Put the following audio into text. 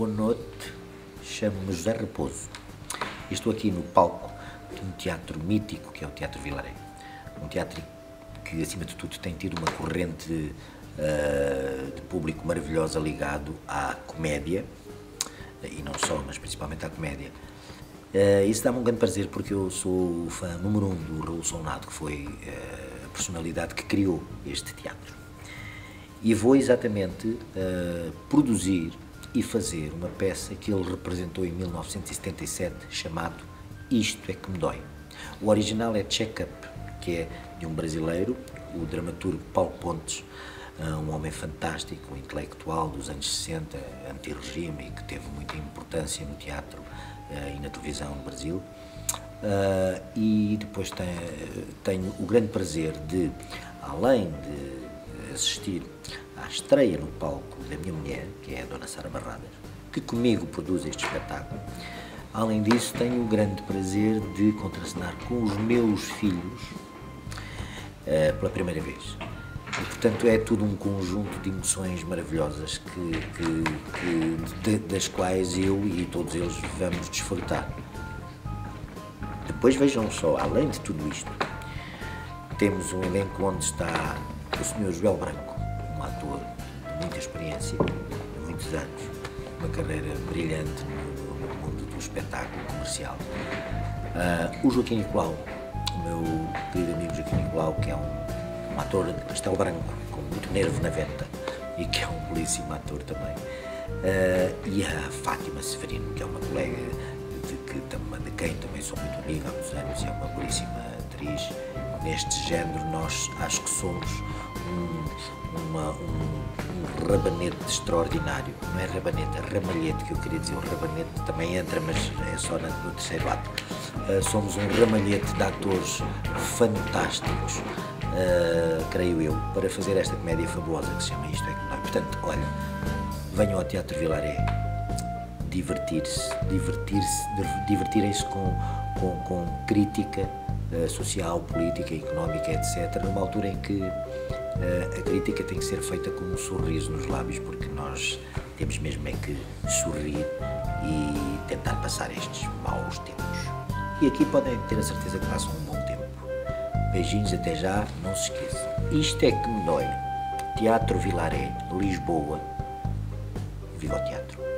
Boa noite, chamo-me José Raposo e estou aqui no palco de um teatro mítico que é o Teatro Vilaré. Um teatro que, acima de tudo, tem tido uma corrente de público maravilhosa ligado à comédia, e não só, mas principalmente à comédia. Isso dá-me um grande prazer porque eu sou o fã número 1 do Raul Solnado, que foi a personalidade que criou este teatro. E vou exatamente produzir e fazer uma peça que ele representou em 1977, chamado Isto é que me dói. O original é Check-up, que é de um brasileiro, o dramaturgo Paulo Pontes, um homem fantástico, um intelectual dos anos 60, anti-regime, e que teve muita importância no teatro e na televisão no Brasil. E depois tenho o grande prazer de, além de assistir à estreia no palco da minha mulher, que é a Dona Sara Barradas, que comigo produz este espetáculo. Além disso, tenho o grande prazer de contracenar com os meus filhos pela primeira vez. E, portanto, é tudo um conjunto de emoções maravilhosas das quais eu e todos eles vamos desfrutar. Depois vejam só, além de tudo isto, temos um elenco onde está o Sr. Joel Branco, um ator de muita experiência, de muitos anos, uma carreira brilhante no mundo do espetáculo comercial. O Joaquim Nicolau, o meu querido amigo Joaquim Nicolau, que é um ator de pastel branco, com muito nervo na venta, e que é um belíssimo ator também. E a Fátima Severino, que é uma colega de quem também sou muito amigo há muitos anos, e é uma belíssima atriz. Neste género, nós acho que somos um rabanete extraordinário. Não é rabanete, é ramalhete, que eu queria dizer. O rabanete também entra, mas é só no terceiro ato. Somos um ramalhete de atores fantásticos, creio eu, para fazer esta comédia fabulosa que se chama Isto é que me dói. Portanto, olha, venham ao Teatro Vilaré divertirem-se com crítica social, política, económica, etc., numa altura em que a crítica tem que ser feita com um sorriso nos lábios, porque nós temos mesmo é que sorrir e tentar passar estes maus tempos. E aqui podem ter a certeza que passam um bom tempo. Beijinhos, até já, não se esqueçam. Isto é que me dói. Teatro Vilaré, Lisboa. Viva o teatro!